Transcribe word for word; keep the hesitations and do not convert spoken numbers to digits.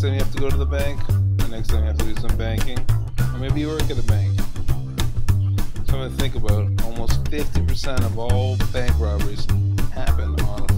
next time you have to go to the bank, the next time you have to do some banking, or maybe you work at a bank. Something to think about. Almost fifty percent of all bank robberies happen on